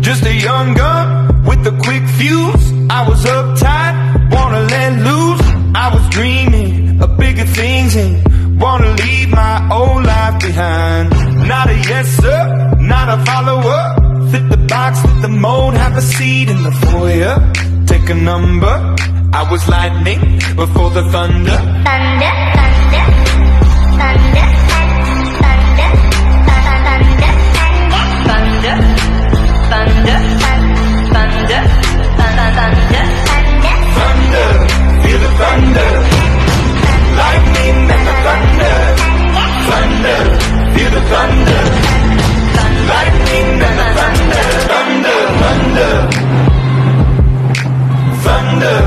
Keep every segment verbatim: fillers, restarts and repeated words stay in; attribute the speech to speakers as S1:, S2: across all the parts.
S1: Just a young gun with a quick fuse. I was uptight, wanna let loose. I was dreaming of bigger things and wanna leave my old life behind. Not a yes sir, not a follower. Fit the box, fit the mold, have a seat in the foyer. Take a number. I was lightning before the thunder.
S2: Thunder, thunder, thunder, thunder, thunder, thunder, thunder, thunder, thunder,
S1: thunder, feel the thunder, lightning and the thunder, thunder, feel the thunder, lightning and the thunder, thunder, thunder, thunder.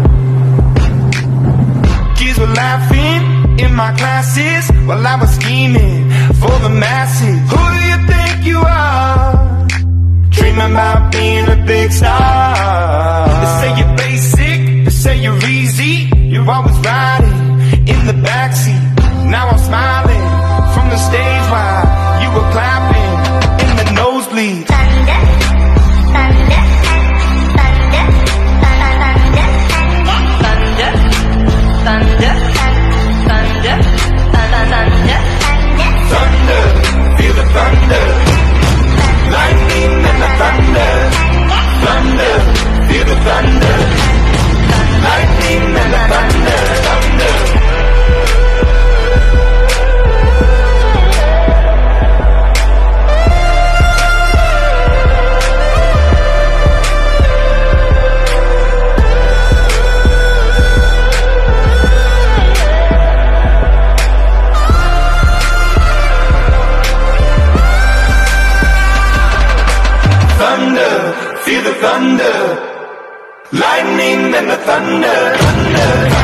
S1: Kids were laughing in my classes while I was scheming for the masses. Who do you think you are? Dreaming about being a big star. They say you're basic, they say you're easy. You're always riding in the backseat. Now I'm smiling from the stage while you were clapping in the nosebleed.
S2: thunder, thunder, thunder, thunder, thunder, thunder, thunder, thunder,
S1: thunder, feel the thunder, lightning and the thunder, thunder, feel the thunder, lightning and the thunder, thunder. Thunder, feel the thunder, lightning and the thunder, thunder.